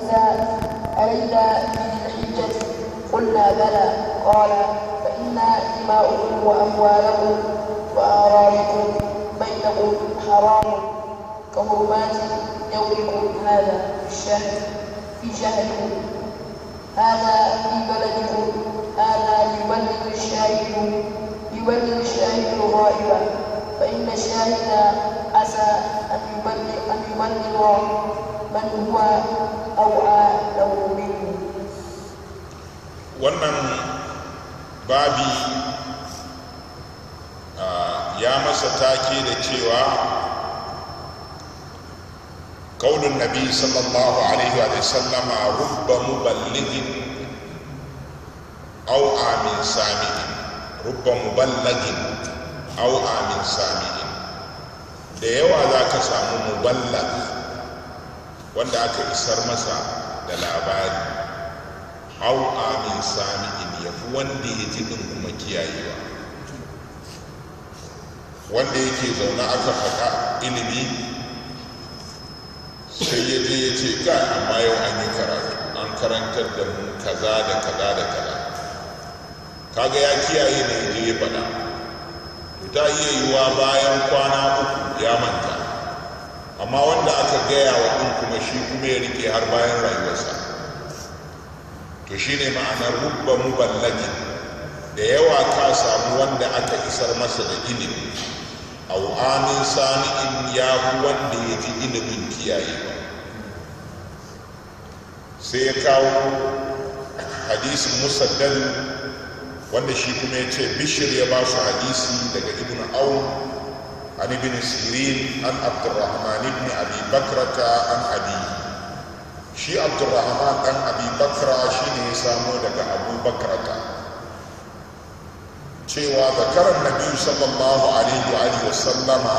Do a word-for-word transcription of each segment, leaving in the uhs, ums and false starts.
أليس بالحجة؟ قلنا بلى. قال فإن دماؤكم وأموالكم وأعراضكم بينكم حرام كحرمات يومكم هذا في الشهر في شهركم هذا في بلدكم هذا يبلغ الشاهد يبلغ الشاهد الغائب، فإن الشاهد عسى أن يبلغ أن يبلغ من هو أوعى له منه. wannan babi ya masa take da cewa kaulun nabi sallallahu alaihi wa sallama rubba muballighin aw amin sami'in rubba muballighin aw amin sami'in. Da yawa za ka samu muballag wanda aka isar masa da labari, aw amin sami'in yafi wanda ya ji din kuma kiyayewa. Wanda yake zaune aka faɗa ilimi sai ya je ya ce ga amma yau an yi karatu an karantar da mu kaza da kaza da kaza, kaga ya kiyaye ne ya je ya faɗa. To ta iya yiwa bayan kwana uku ya manta, amma wanda aka gaya wa ɗin kuma shi kuma ya rike har bayan rayuwarsa. To shi ne ma'anar rubba muballagin, da yawa ka samu wanda aka isar masa da ilimi, au amin sami'in ya fi wanda ya ji ilimin kiyayewa. Sai ya kawo hadisin musaddal wanda shi kuma ya ce bishir ya ba su hadisi daga ibn aun an ibn sirin an abdurrahman ibn abi bakrata an abi. Shi abdurrahman dan abi bakra shi ne ya samo daga abu bakrata cewa zakarar nabi sallallahu alaihi wa alihi wasallama,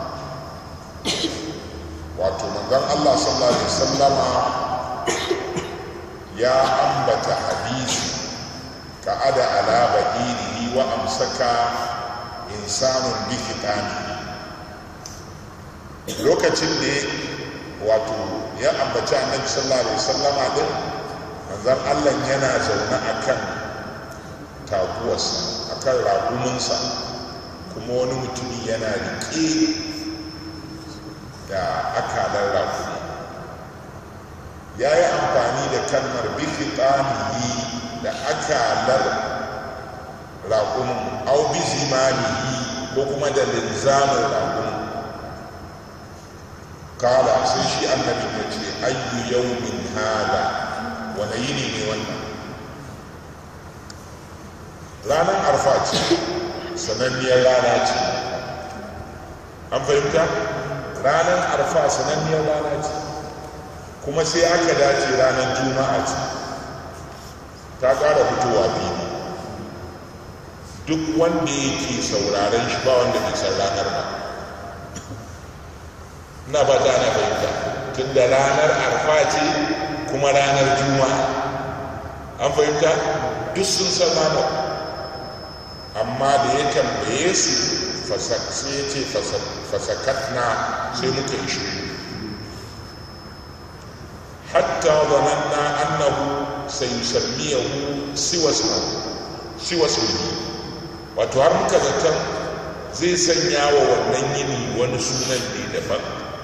wato manzon Allah sallallahu alaihi wasallama ya ambata hadisi ka ada ala badinihi wa amsaka insanun bi fitani. Lokacin da wato ya ambaci annabi sallallahu alaihi wasallama din, manzon Allah yana zaune akan taguwarsa, akan raguminsa, kuma wani mutumi yana riƙe da akalar ragumi. Ya yi amfani da kalmar bifitanihi da akalar ragumin, au bizimanihi ko kuma da linzamin ragumin. Kala sai shi annabi ya ce ayyu yawmin hada, wani yini ne wannan? Ranar arfa ce, sananniyar rana ce. An fahimta? Ranar arfa sananniyar rana ce, kuma sai aka dace ranar juma'a ce, ta ƙara fitowa fili. Duk wanda yake sauraren shi ba wanda bai san ranar ba. Ina ba ta ana fahimta, tun da ranar arfa ce kuma ranar juma'a. An fahimta? Duk sun san ranar, amma da ya tambaye su sai ya ce fasakatna, sai muka yi shiru. Hatta zananna annahu sayusammiyahu siwa sunni, wato har muka zaton zai sanya wa wannan yini wani sunan ne daban.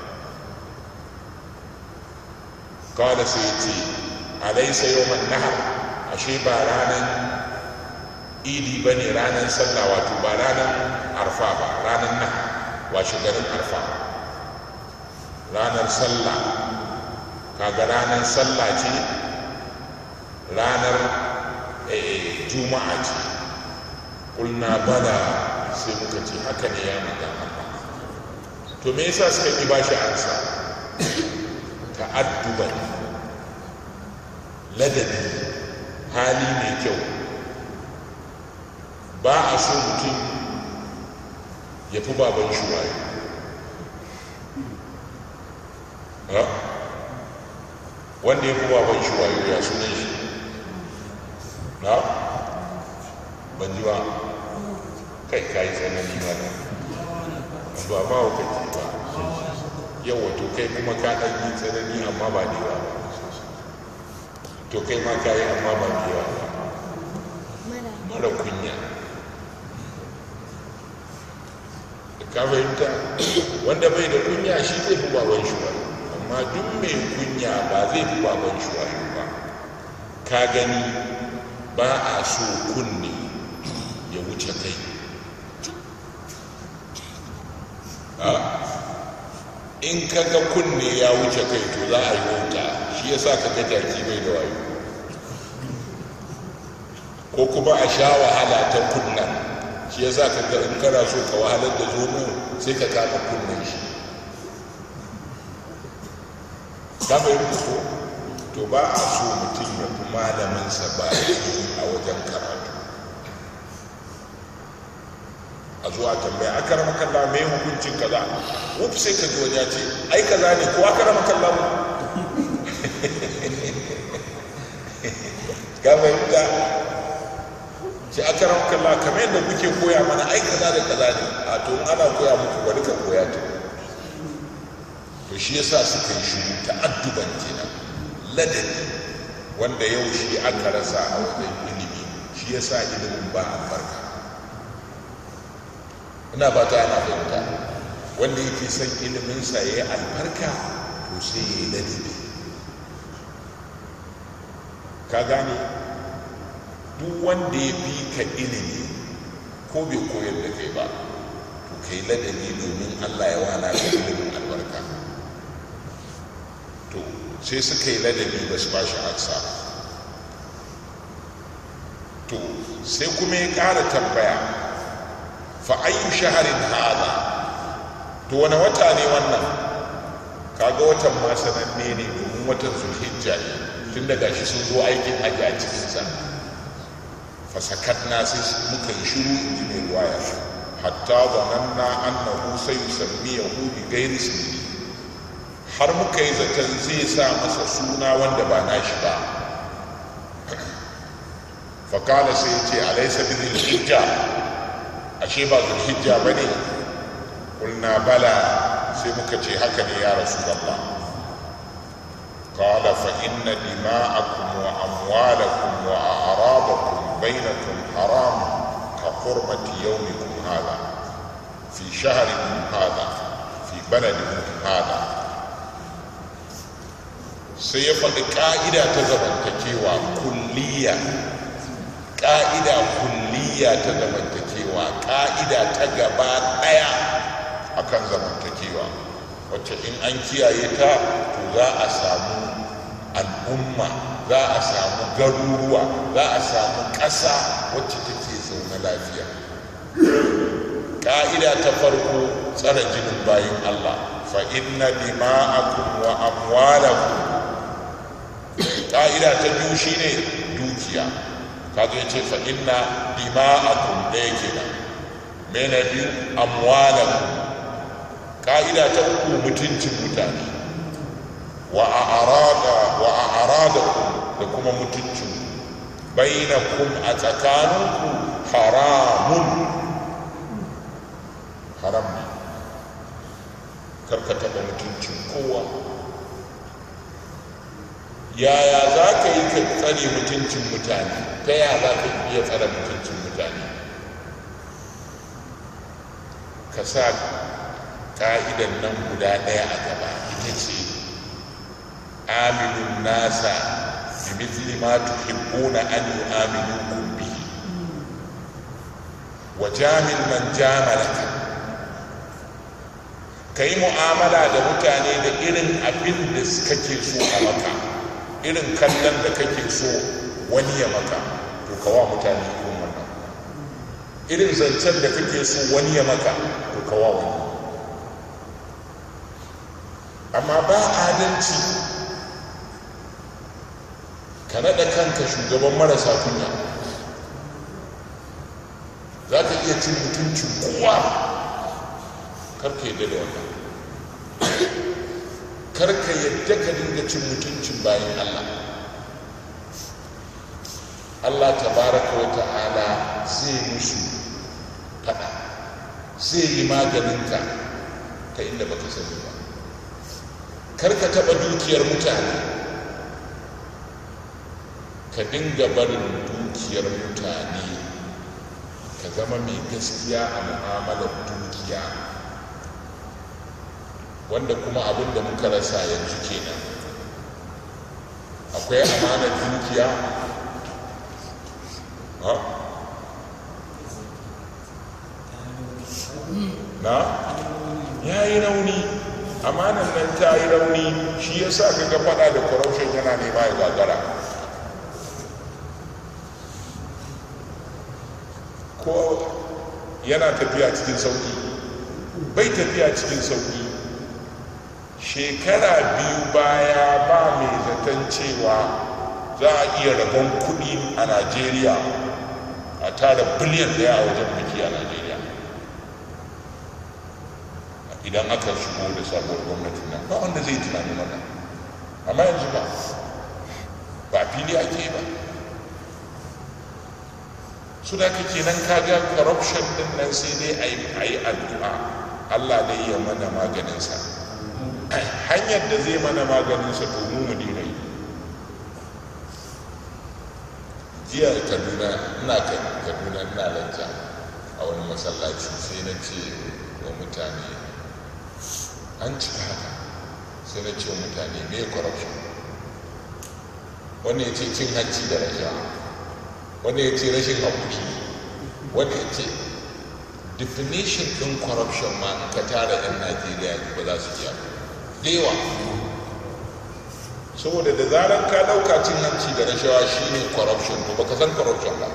Kada sai ce alaisa yawman nahar, ashe ba ranar idi ba ne, ranar sallah, wato ba ranar arfa ba, ranar nahar, washe garin arfa, ranar sallah. Kaga ranar sallah ce, ranar juma'a ce. Kulna bala, sai muka ce haka ne ya mutan Allah. To me yasa suka ki bashi ansa? Ta'adduban, ladabi, hali mai kyau. Ba a so mutum ya fi baban shi wayo. Wanda ya fi baban shi wayo ya sunan shi? Na? Ban ji ba. Kai kayi tsanani ba da ba ba wa kake ba. Yau wato kai kuma ka ɗan yi tsanani amma ba ne ba. to kai ma ka yi amma ba biyawa ba mara kunya. Ka fahimta? Wanda bai da kunya shi zai fi baban shi ba, amma duk mai kunya ba zai fi baban shi ba. Ka gani ba a so kunne ya wuce kai. In ka ga kunne ya wuce kai to za a yi wauta, shi yasa ka ga jaki bai da wayo, ko kuma a sha wahala ta kunnan, shi yasa ka ga in kana so ka wahalar da zomo sai ka kama kunnen shi. Ka fahimta ko? To ba a so mutum ya fi malaminsa ba a wajen karatu. A zuwa tambaya aka rama kalla mai hukuncin kaza, wuf sai ka ji wani ya ce ai kaza ne ko aka rama kalla mu. Ka fahimta? Sai aka rama kalla kamar yadda kuke koya mana ai kaza da kaza ne, a to in ana koya muku wani ka koya ta. To shi yasa suka yi shiru ta'adduban kenan, ladabi wanda yau shi aka rasa a wajen ilimi, shi yasa ilimin ba albarka. Ina ba ta ana fahimta. Wanda yake son iliminsa ya yi albarka to sai ya yi ladabi. Ka gane? Duk wanda ya fi ka ilimi ko bai koyar da kai ba to kai ladabi domin Allah ya wana ka ilimin albarka. To sai suka yi ladabi ba su ba shi aksa. To sai kuma ya ƙara tambaya, fa ayyu shaharin hada, to wani wata ne wannan? Kaga watan ma sananne ne domin watan zulhijja ne, tun daga shi sun zo aikin hajji a cikinsa. Fa sakatna sai muka yi shiru in ji mai ruwaya, hatta zananna annahu sayusammiyahu bi ghairi ismihi, har muka yi zaton zai sa masa suna wanda ba nashi ba. Fa kala sai ya ce alaysa bi dhilhijja, ashe ba zulhijja ba ne? Kulna bala, sai muka ce haka ne ya Rasulullah. Qala fa inna dima'akum wa amwalakum wa a'radakum bainakum haram ka hurmati yawmikum hadha fi shahrikum hadha fi baladikum hadha. Sai ya faɗi ƙa'ida ta zamantakewa kulliya, ƙa'ida kulliya ta zamantakewa, ƙa'ida ta gaba ɗaya akan zamantakewa, wacce in an kiyaye ta to za a samu al'umma, za a samu garuruwa, za a samu ƙasa wacce take zaune lafiya. Ƙa'ida ta farko tsare jinin bayin Allah, fa inna dima'akum wa amwalakum. Ƙa'ida ta biyu shine dukiya, kaga yace fa inna dima'akum ɗaya kenan, me na biyu amwalakum. Ka'ida ta uku mutuncin mutane, wa a'rada wa a'radakum, da kuma mutuncin bainakum a tsakaninku haramun, haram ne, karka taɓa mutuncin kowa. Yaya za ka yi ka tsare mutuncin mutane? Ta yaya za ka iya tsare mutuncin mutane? Ka sa ka'idan nan guda ɗaya a gaba, ita ce amilun nasa bi mithli ma tuhibbuna an yu'amilukum bihi wa jamil man jamalaka. Kai mu'amala da mutane da irin abin da kake so a maka, irin kallon da kake so wani ya maka, to kawa mutane irin wannan. Irin zancen da kake so wani ya maka, to kawa wani. Amma ba adalci ka naɗa kanka shugaban marasa kunya, za ka iya cin mutuncin kowa. Karka yadda da wannan, karka yadda ka dinga cin mutuncin bayan Allah. Allah tabaraka wa ta'ala zai musu fada, zai yi maganinka ta inda baka sani ba. Karka taɓa dukiyar mutane, ka dinga barin dukiyar mutane, ka zama mai gaskiya a mu'amalar dukiya, wanda kuma abin da muka rasa yanzu kenan. Akwai amanar dukiya na ya yi rauni, amanan nan ta yi rauni, shi ya sa kaga fada da corruption yana nema ya gagara. Ko yana tafiya cikin sauki? Bai tafiya cikin sauki. Shekara biyu baya ba mai zaton cewa za a iya rabon kuɗi a Najeriya a tara biliyan daya a wajen biki a Najeriya idan aka shigo da sabuwar gwamnatin nan. Ba wanda zai tunani wannan, amma yanzu ba ba fili ake ba. su da kake nan kaga corruption din nan sai dai a yi addu'a Allah dai ya mana maganinsa. Hanyar da zai mana maganinsa to mu mu dina yi. Jiya Kaduna, ina Kaduna ina lanta a wani masallaci, sai na ce wa mutane an cika haka, sai na ce wa mutane me corruption? Wanda ya ce cin hanci da rashawa, wanda ya ce rashin haƙuri, wanda ya ce definition ɗin corruption ma in ka tara 'yan Najeriya ba za su iya da yawa. Saboda da zarar ka ɗauka cin hanci da rashawa shi ne corruption, to baka san corruption ba.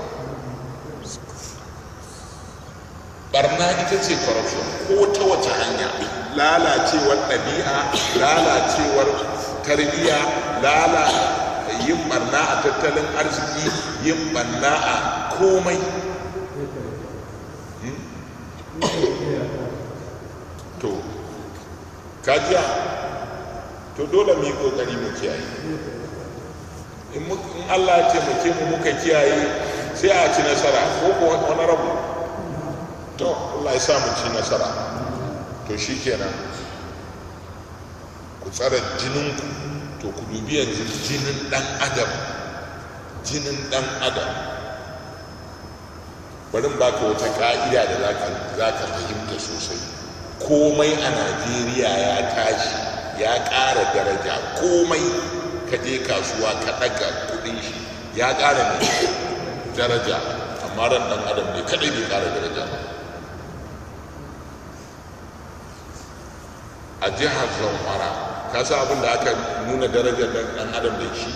Barna ita ce corruption ko ta wace hanya, lalacewar ɗabi'a, lalacewar tarbiyya, lala yin barna a tattalin arziki, yin barna a komai. To kajiya, to dole mu yi kokari mu kiyaye. In Allah ya taimake mu muka kiyaye sai a ci nasara, ko ko wani rabu. To Allah ya sa mu ci nasara. To shikenan, ku tsara jininku. To ku dubi yanzu jinin dan adam, jinin dan adam. Bari baka wata ka'ida da za ka fahimta sosai. Komai a Najeriya ya tashi, ya ƙara daraja. Komai ka je kasuwa ka ɗaga kuɗin shi ya ƙara ne daraja, amma ran ɗan adam ne kaɗai bai ƙara daraja ba. A jihar Zamfara ka sa abin da aka nuna darajar ɗan adam da shi,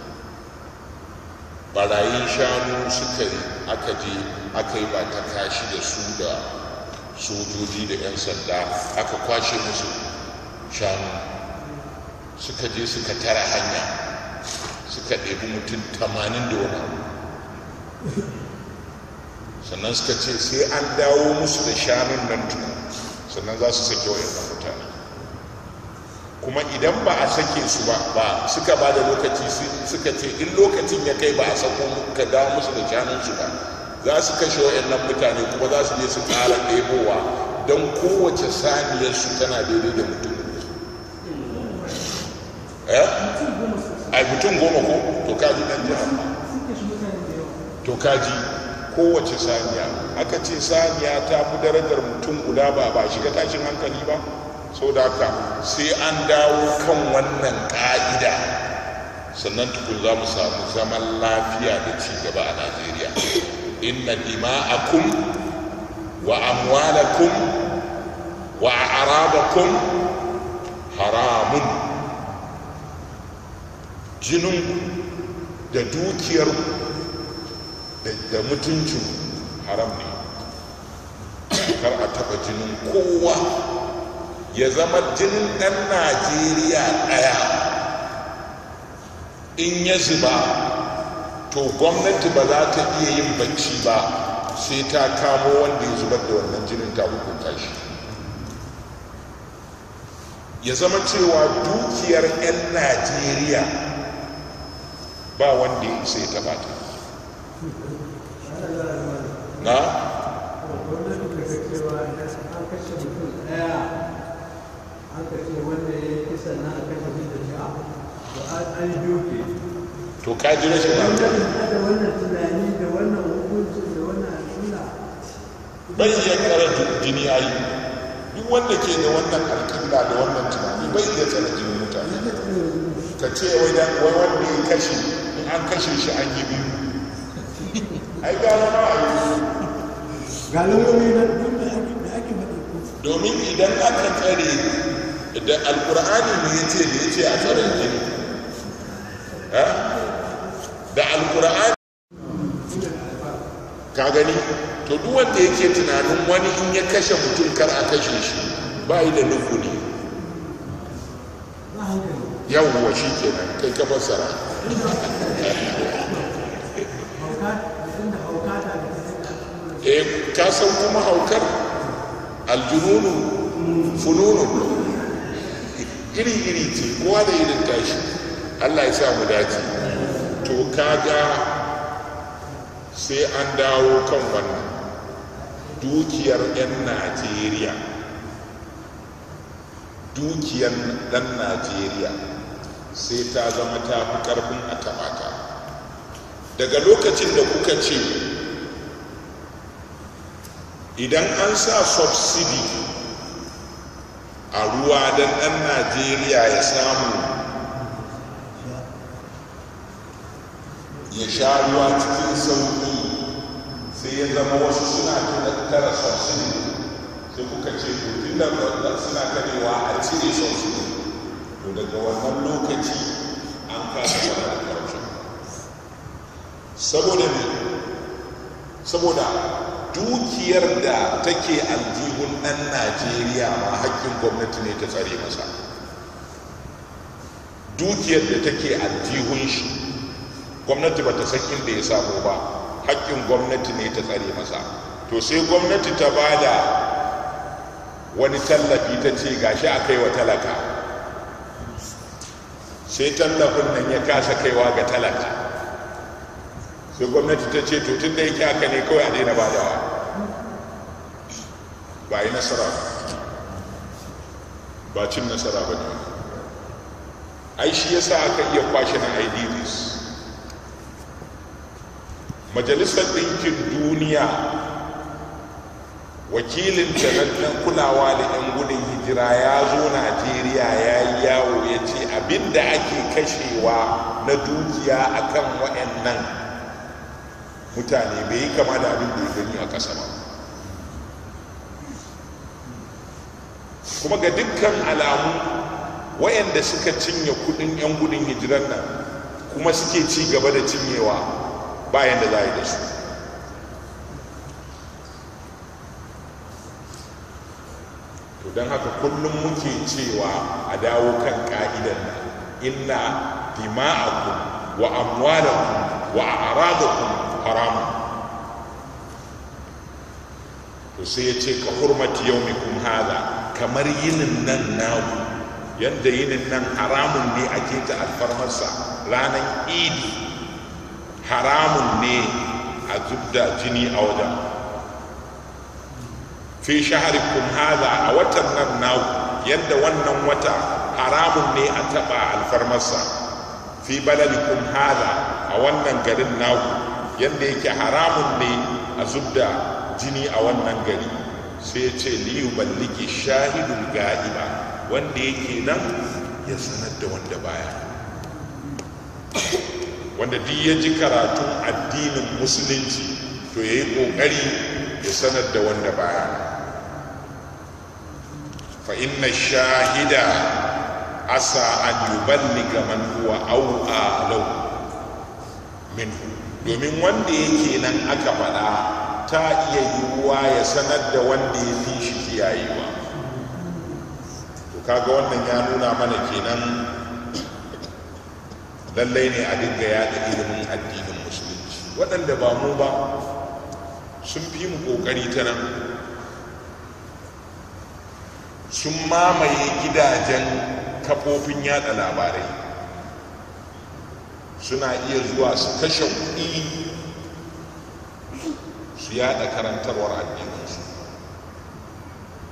barayin shanu suka yi, aka je aka yi ba ta kashi da su da sojoji da 'yan sanda, aka kwashe musu shanu, suka je suka tara hanya, suka ɗebi mutum tamanin da wani, sannan suka ce sai an dawo musu da shanun nan tuni sannan za su sake wayannan mutane. Kuma idan ba a sake su ba, ba suka ba da lokaci, suka ce in lokacin ya kai ba a sako ka dawo musu da shanunsu ba, za su kashe wayannan mutane, kuma za su je su ƙara ɗebowa, don kowace saniyarsu tana daidai da mutum. Eh? Ai mutum goma ko? To kaji ɗan jiha. To kaji kowace saniya, aka ce saniya ta fi darajar mutum guda, ba ba shiga tashin hankali ba. Sau da haka sai an dawo kan wannan ƙa'ida sannan tukun za mu samu zaman lafiya da ci gaba a Najeriya. Inna dima'akum wa amwalakum wa a'radakum haramun. Jininku da dukiyarku da mutuncin haram ne. Kar a taɓa jinin kowa. Ya zama jinin ɗan Najeriya ɗaya in ya zuba, to gwamnati ba za ta iya yin bacci ba sai ta kamo wanda ya zubar da wannan jinin ta hukunta shi. Ya zama cewa dukiyar 'yan Najeriya ba wanda ya isa ya taɓa ta. Na? aka ce wanda ya yi kisan na a kashe shi da shi'a da an doke to ka ji rashin hankali. da wannan tunani da wannan hukunci da wannan al'umma bai iya kara jini a yi, duk wanda ke da wannan alƙibla da wannan tunani bai iya tsara jinin mutane. Ka ce wai dan wai wanda ya kashe in an kashe shi an yi biyu, ai gara ma a yi. ga lauyoyi na duk da ake da ake faɗi ko Domin idan aka tsare da alƙur'ani ne ya ce da ya ce a tsare jini, eh? da alƙur'ani ka gani, to duk wanda yake tunanin wani in ya kashe mutum kar a kashe shi ba yi da nufuni. ba hankali Yawwa shi kenan kai ka fassara. hauka da hauka ta da ta Eh ka san kuma haukar aljununu fununun iri-iri ce, kowa da irin tashi. Allah ya sa mu dace. To kaga sai an dawo kan wannan dukiyar 'yan Najeriya, dukiyar ɗan Najeriya sai ta zama ta fi ƙarfin a taɓa ta. Daga lokacin da kuka ce idan an sa subsidi a ruwa don ɗan Najeriya ya samu ya sha ruwa cikin sauƙi, sai ya zama wasu suna tara subsidi, sai kuka ce tun da suna karewa a cire subsidi, to daga wannan lokaci an kasa wani da karshen. Saboda ne saboda dukiyar da take aljihun ɗan Najeriya ma haƙƙin gwamnati ne ta tsare masa. Dukiyar da take aljihun shi gwamnati ba ta san inda ya samu ba, haƙƙin gwamnati ne ta tsare masa. To sai gwamnati ta ba da wani tallafi ta ce gashi a kai wa talaka, sai tallafin nan ya kasa kaiwa ga talaka, sai gwamnati ta ce to tun da yake haka ne kawai a daina badawa. Ba yi nasara ba cin nasara ba ne. Ai shi yasa aka iya kwashe na I D Ps. Majalisar Ɗinkin Duniya wakilin na kulawa da 'yan gudun hijira ya zo Najeriya ya yi yawo ya ce abinda ake kashewa na dukiya akan waɗannan mutane bai yi kama da abin da ya gani a ƙasa ba. Kuma ga dukkan alamu wayanda suka cinye kudin 'yan gudun hijiran nan kuma suke ci gaba da cinyewa bayan da za a yi da su. To don haka kullum muke cewa a dawo kan ka'idan nan, inna dima'akum wa amwalakum wa a'radakum haramun. To sai ya ce ka hurmati yaumikum hada, kamar yinin nan naku, yadda yinin nan haramun ne ake ta alfarmarsa, ranar idi haramun ne a zubda jini a wajen. Fi shaharikum hada, a watan nan naku, yadda wannan wata haramun ne a taɓa alfarmarsa. Fi baladikum hada, a wannan garin naku, yadda yake haramun ne a zubda jini a wannan gari. Sai ya ce liyu balliki shahidul ga'iba, wanda yake nan ya sanar da wanda baya. Wanda duk ya ji karatun addinin musulunci to ya yi ƙoƙari ya sanar da wanda baya. Fa inna shahida asa an yuballiga man huwa au'a lau minhu, domin wanda yake nan aka faɗa ta iya yiwuwa ya sanar da wanda ya fi shi kiyayewa. To kaga wannan ya nuna mana kenan lallai ne a dinga yaɗa ilimin addinin musulunci. Waɗanda ba mu ba sun fi mu ƙoƙari ta nan, sun mamaye gidajen kafofin yaɗa labarai, suna iya zuwa su kashe kuɗi su yada karantarwar addininsu.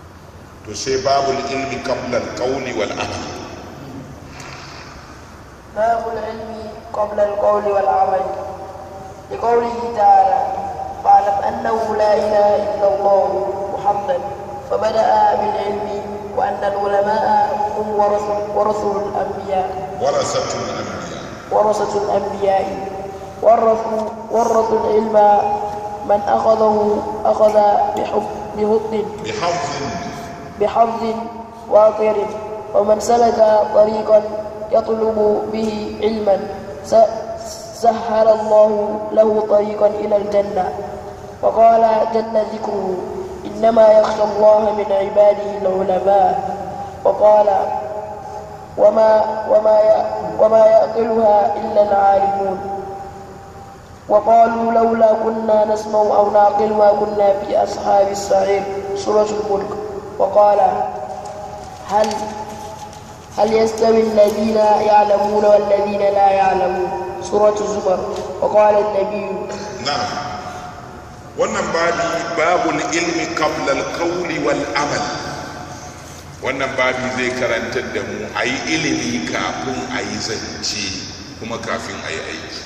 To sai babul ilmi qabla al-qawli wal amal, باب العلم قبل القول والعمل. لقوله تعالى: فاعلم أنه لا إله إلا الله محمد، فبدأ بالعلم وأن العلماء هم ورثة الأنبياء ورثة الأنبياء ورثة الأنبياء ورثوا ورثوا العلم من أخذه أخذ بحب بحظ بحظ بحظ وافر، ومن سلك طريقا يطلب به علما سهل الله له طريقا إلى الجنة. وقال جل ذكره: إنما يخشى الله من عباده العلماء. وقال: وما وما وما يعقلها إلا العالمون. وقالوا لولا كنا نسمع أو نعقل ما كنا في أصحاب السعير. سورة الملك. وقال: هل هل يستوي الذين يعلمون والذين لا يعلمون. سورة الزمر. وقال النبي: نعم. wannan babi babul ilmi qabla al-qawli wal amal. wannan babi zai karantar da mu ayi ilimi kafin ayi zance kuma kafin ayi aiki.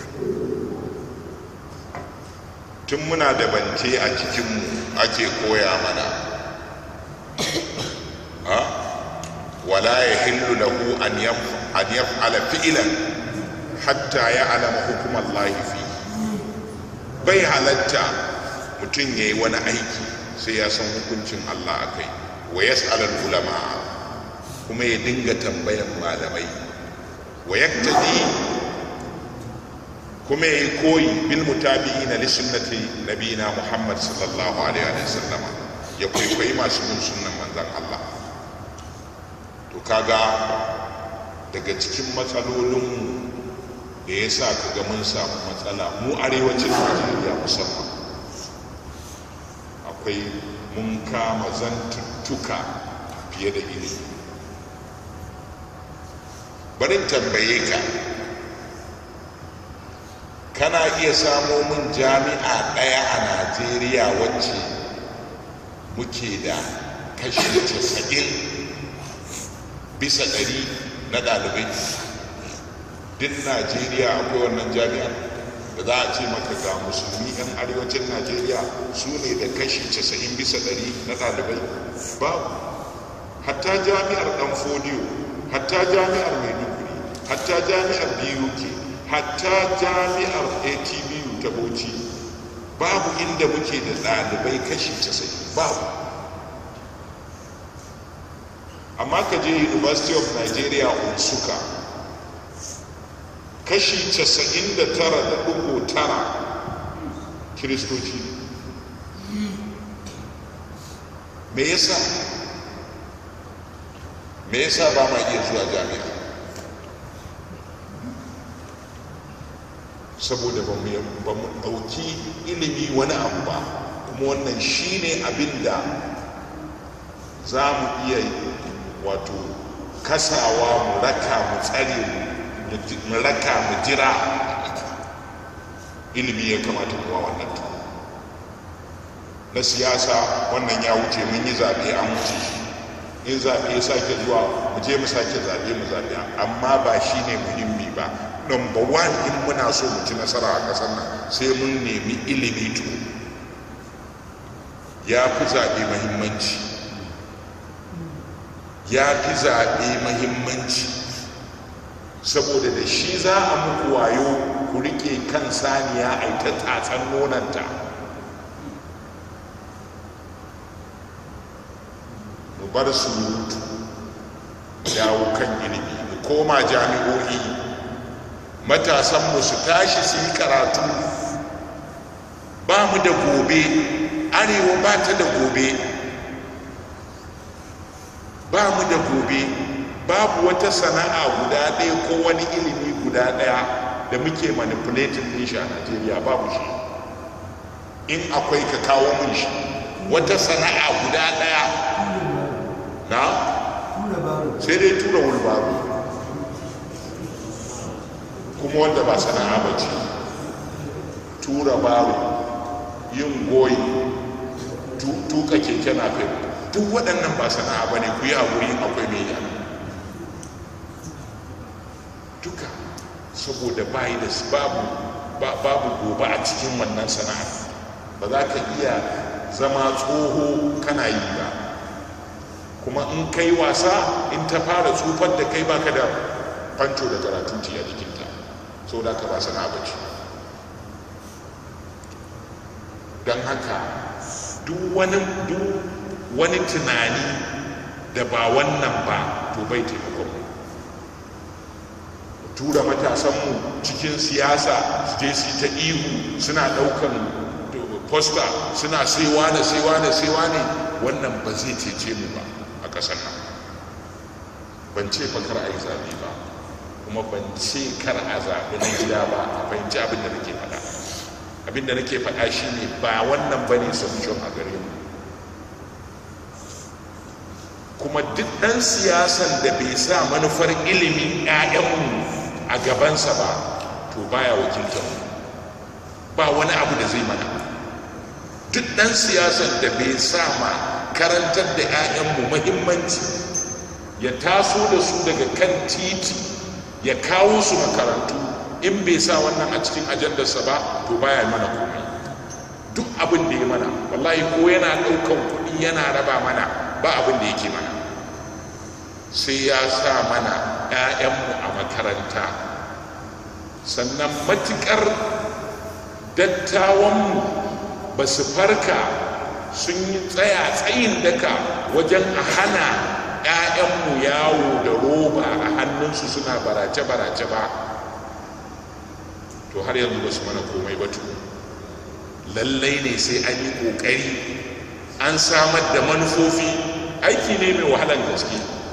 tun muna da bance a cikinmu ake koya mana ha wala yahillu lahu an yaf'ala fi'lan hatta ya'lama hukm Allah fi. bai halatta mutum yayi wani aiki sai ya san hukuncin Allah akai. wa yas'al al-ulama, kuma ya dinga tambayan malamai. wa yaktadi, kuma ya yi koyi bil mutabi'ina li sunnati nabiyina Muhammad sallallahu alaihi wa sallam, ya kwaikwayi masu bin sunnan manzon Allah. to kaga daga cikin matsalolinmu da ya sa kaga mun samu matsala mu arewacin Najeriya musamman, akwai mun kama zantuttuka fiye da ilimi. barin tambaye ka, kana iya samo min jami'a ɗaya a Najeriya wacce muke da kashi casa'in bisa ɗari na ɗalibai? duk Najeriya akwai wannan jami'ar da za a ce maka ga musulmi 'yan arewacin Najeriya su ne da kashi casa'in bisa ɗari na ɗalibai? babu. hatta jami'ar ɗan fodiyo, hatta jami'ar maiduguri, hatta jami'ar buk, hatta jami'ar A T B U ta Bauchi, babu inda muke da ɗalibai kashi casa'in, babu. amma ka je University of Nigeria Nsukka, kashi casa'in da tara da ɗigo tara kiristoci. me yasa me yasa ba ma iya zuwa jami'a? saboda ba mu ɗauki ilimi wani abu ba, kuma wannan shine abin da za mu iya wato kasawa mu raka mu tsare mu raka mu jira. ilimi ya kamata kuwa wannan ta na siyasa, wannan ya wuce, mun yi zaɓe an wuce shi. in zaɓe ya sake zuwa mu je mu sake zaɓe mu zaɓe, amma ba shi ne muhimmi ba. number one, in muna so mu ci nasara a ƙasar nan sai mun nemi ilimi to ya fi zaɓe mahimmanci, ya fi zaɓe mahimmanci, saboda da shi za a muku wayo ku rike kan saniya a ta tatsan nonanta. mu bar surutu, dawo kan ilimi, mu koma jami'o'i, matasanmu su tashi su yi karatu. ba mu da gobe, arewa ba ta da gobe, ba mu da gobe. babu wata sana'a guda ɗaya ko wani ilimi guda ɗaya da muke manipulating din shi a Najeriya, babu shi. in akwai ka kawo mun shi, wata sana'a guda ɗaya na sai dai tura wulbaru, kuma wanda ba sana'a ba ce. tura baro, yin goyi, tuka keke napep, duk waɗannan ba sana'a ba ne. ku yi haƙuri, akwai mai yana duka. saboda bayi da babu babu gobe a cikin wannan sana'a. Ba za ka iya zama tsoho kana yi ba, kuma in kai wasa in ta fara tsufar da kai baka da fanco da karatuti a jikinta, so da ka ba sana'a bace. don haka duk wani duk wani tunani da ba wannan ba to bai taimakon mu. Tura matasanmu cikin siyasa su je su ta ihu suna daukan posta suna saiwa da saiwa da saiwa ne, wannan ba zai cece mu ba a ƙasar nan. Ban ce fa kar a yi zaɓe ba, kuma ban ce kar a zaɓi na gida ba. A fahimci abin da nake faɗa. Abin da nake faɗa shi ne ba wannan ba ne solution a gare mu. Kuma duk ɗan siyasan da bai sa manufar ilimin 'ya'yanmu a gabansa ba to baya wakiltar mu, ba wani abu da zai mana. Duk ɗan siyasan da bai sa ma karantar da 'ya'yanmu muhimmanci, ya taso da su daga kan titi ya kawo su makarantu, in bai sa wannan a cikin ajandarsa ba to baya mana komai. Duk abin da ya mana wallahi ko yana ɗaukan kuɗi yana raba mana, ba abin da yake mana sai ya sa mana 'ya'yanmu a makaranta. Sannan matuƙar dattawanmu ba su farka sun yi tsaya tsayin daka wajen a hana 'ya'yanmu yawo da roba a hannunsu suna barace-barace ba, to har yanzu ba su mana komai ba. to lallai ne sai an yi ƙoƙari an samar da manufofi. Aiki ne mai wahalar gaske,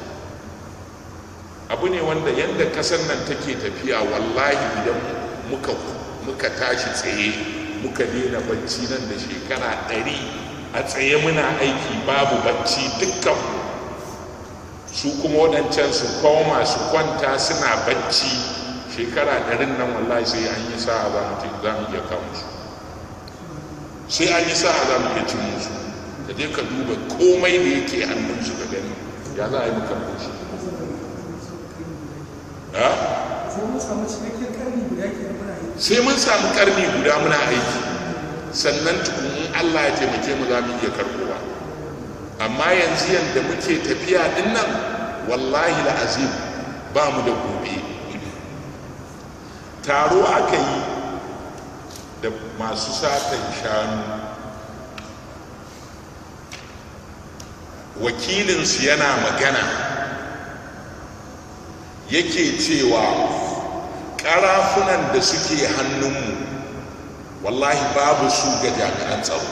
abu ne wanda yadda kasar nan take tafiya wallahi idan muka muka tashi tsaye muka daina bacci nan da shekara ɗari a tsaye muna aiki babu bacci dukkan su kuma waɗancan su koma su kwanta suna bacci, shekara ɗarin nan wallahi sai an yi sa'a za mu za mu iya kawo su, sai an yi sa'a za mu iya cin musu. ka je ka duba komai da yake hannunsu ka gani ya za a yi muka shi. Sai mun samu karni guda muna aiki, sannan tukunin Allah ya taimake mu za mu iya karbowa. Amma yanzu yadda muke tafiya din nan wallahi la'azim ba mu da gobe. Taro aka yi da masu satan shanu, wakilinsu yana magana yake cewa ƙarafunan da suke hannunmu wallahi babu su ga jami'an tsaro,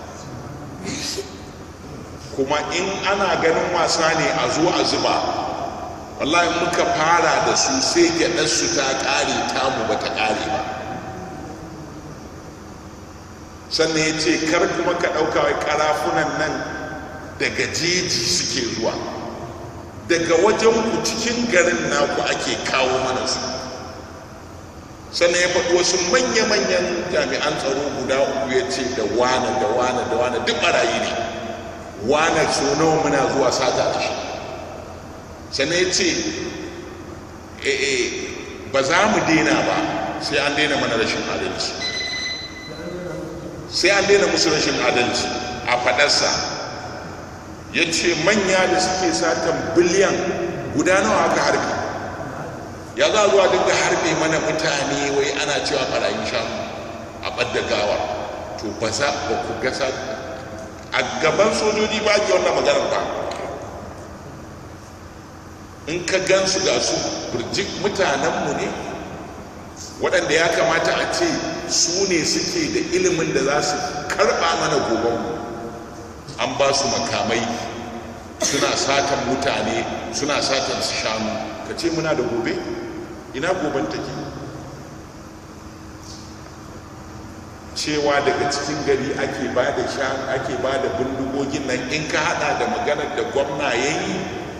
kuma in ana ganin wasa ne a zo a zuba, wallahi muka fara da su sai gyaɗarsu ta ƙare tamu ba ta ƙare ba. Sannan ya ce kar kuma ka ɗauka wai ƙarafunan nan daga jeji suke zuwa, daga wajen ku cikin garin naku ake kawo mana su. Sannan ya faɗi wasu manya-manyan jami'an tsaro guda uku ya ce da wane da wane da wane duk ɓarayi ne, wane so nawa muna zuwa sata da shi. Sannan ya ce ba za mu daina ba sai an daina mana rashin adalci, sai an daina musu rashin adalci. A faɗarsa ya ce manya da suke satan biliyan guda nawa aka harbe, ya za zuwa dinga harbe mana mutane wai ana cewa ɓarayin shanu a ɓadda gawa. to ba za ba ku gasa a gaban sojoji ba ke wannan maganar ba. In ka gansu ga su burjik mutanenmu ne waɗanda ya kamata a ce su ne suke da ilimin da za su karɓa mana gobenmu, an ba su makamai suna satan mutane suna satan su shanu. Ka ce muna da gobe? Ina goben take? Cewa daga cikin gari ake ba da shanu ake ba da bindigogin nan, in ka hada da maganar da gwamna ya yi,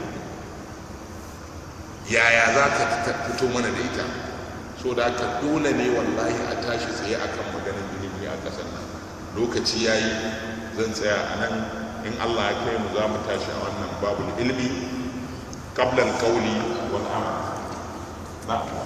yaya za ka fito mana da ita? So da ka dole ne wallahi a tashi tsaye akan maganar ilimi a ƙasar nan. Lokaci ya yi, zan tsaya a nan. In Allah ya kai mu za mu tashi a wannan babul ilmi qabla al-qawli wal amal.